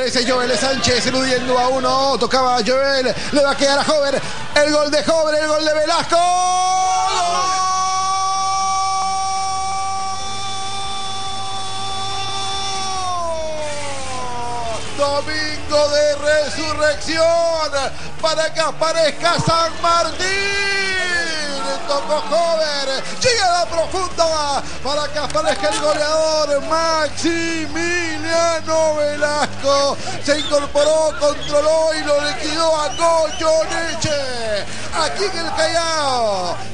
Ese Joel Sánchez eludiendo a uno, tocaba a Joel, le va a quedar a Hover, el gol de Hover, el gol de Velasco. Domingo de resurrección para que aparezca San Martín. Tocó Hover, llega a la profunda para que aparezca el goleador Maximiliano Velasco. Se incorporó, controló y lo liquidó a Goyeneche. Aquí en el Callao